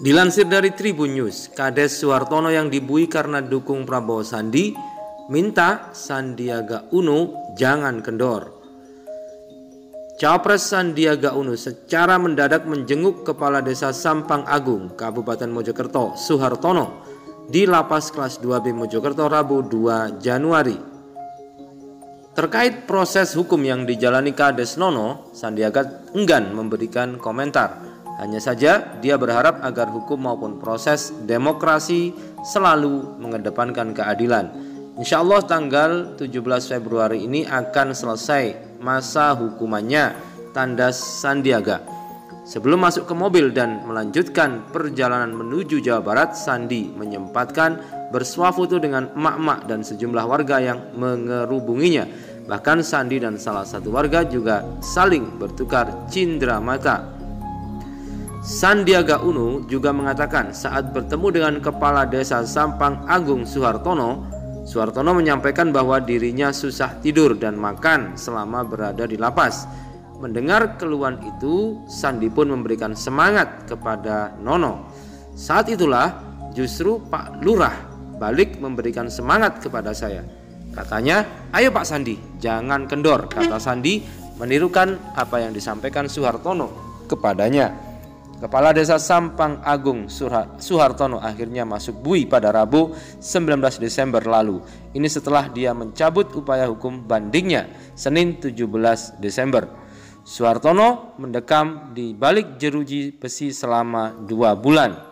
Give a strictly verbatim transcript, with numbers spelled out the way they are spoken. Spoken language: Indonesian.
Dilansir dari Tribun News, Kades Suhartono yang dibui karena dukung Prabowo Sandi minta Sandiaga Uno jangan kendor. Cawapres Sandiaga Uno secara mendadak menjenguk Kepala Desa Sampang Agung, Kabupaten Mojokerto, Suhartono di Lapas Kelas dua B Mojokerto Rabu dua Januari. Terkait proses hukum yang dijalani Kades Nono, Sandiaga enggan memberikan komentar. Hanya saja dia berharap agar hukum maupun proses demokrasi selalu mengedepankan keadilan. Insya Allah tanggal tujuh belas Februari ini akan selesai masa hukumannya, tanda Sandiaga. Sebelum masuk ke mobil dan melanjutkan perjalanan menuju Jawa Barat, Sandi menyempatkan bersuah foto dengan emak-emak dan sejumlah warga yang mengerubunginya. Bahkan Sandi dan salah satu warga juga saling bertukar cindera mata. Sandiaga Uno juga mengatakan saat bertemu dengan Kepala Desa Sampang Agung Suhartono, Suhartono menyampaikan bahwa dirinya susah tidur dan makan selama berada di lapas. Mendengar keluhan itu, Sandi pun memberikan semangat kepada Nono. Saat itulah justru Pak Lurah balik memberikan semangat kepada saya. Katanya, ayo Pak Sandi, jangan kendor, kata Sandi menirukan apa yang disampaikan Suhartono kepadanya. Kepala Desa Sampang Agung Suhartono akhirnya masuk bui pada Rabu sembilan belas Desember lalu. Ini setelah dia mencabut upaya hukum bandingnya Senin tujuh belas Desember. Suhartono mendekam di balik jeruji besi selama dua bulan.